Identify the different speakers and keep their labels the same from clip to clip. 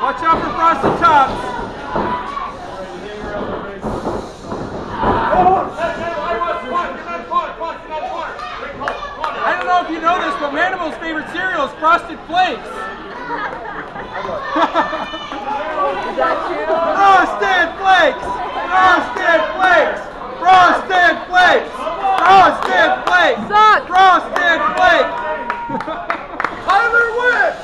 Speaker 1: Watch out for frosted tops. I don't know if you know this, but Manimal's favorite cereal is Frosted Flakes. Frosted Flakes! Frosted Flakes! Frosted Flakes! Frosted Flakes! Frosted Flakes! Tyler wins!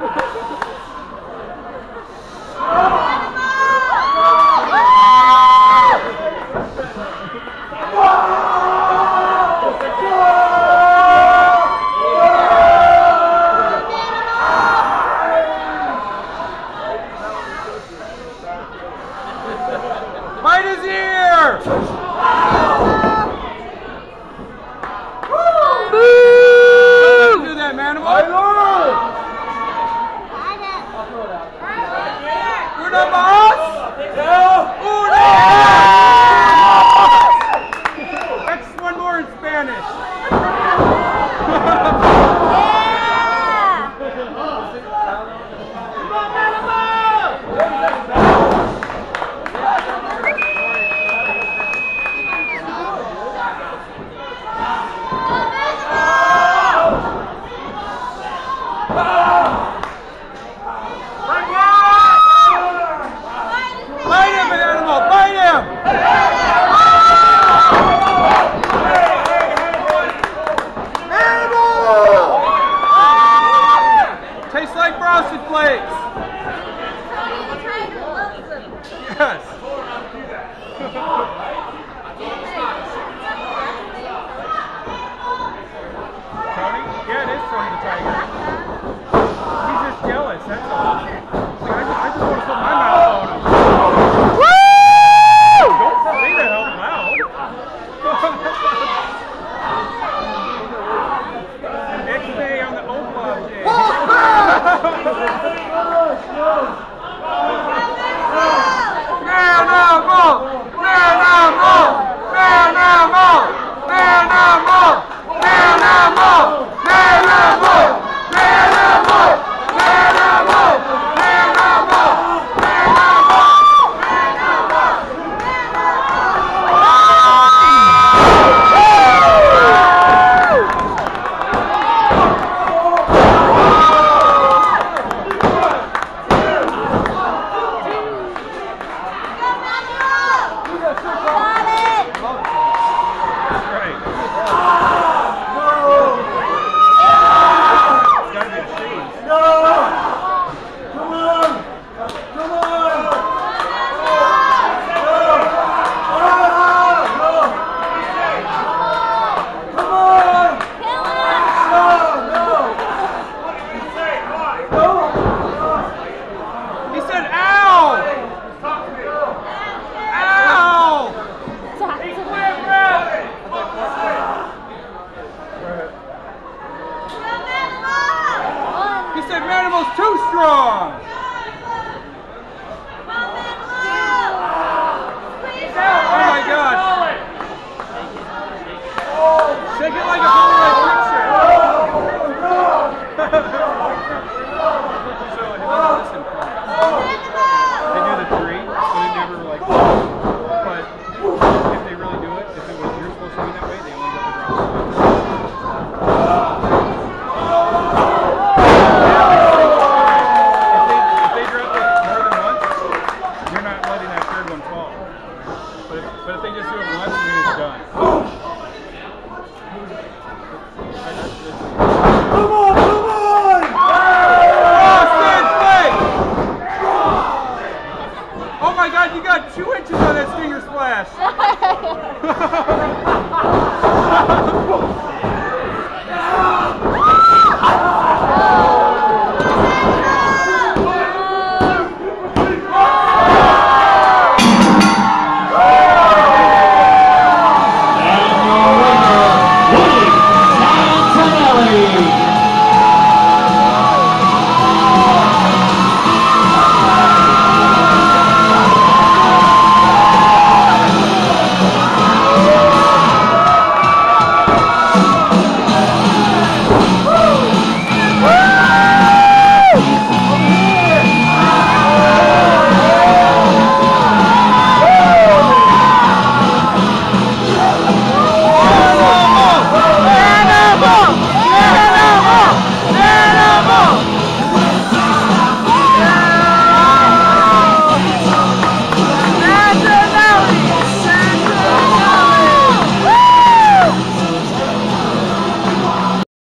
Speaker 1: Bite his ear! Boo! Do that, Manimal. Uno más! Uno! That's one more in Spanish. Bite him, Animal! Bite him! Animal! Tastes like Frosted Flakes. Yes. Tony? Yeah, it is Tony the Tiger. He's just jealous, that's all. Like, I just want to put my mouth on him. Woo! Don't say that out loud. Next day on the Oblong Day. He said Manimal's too strong!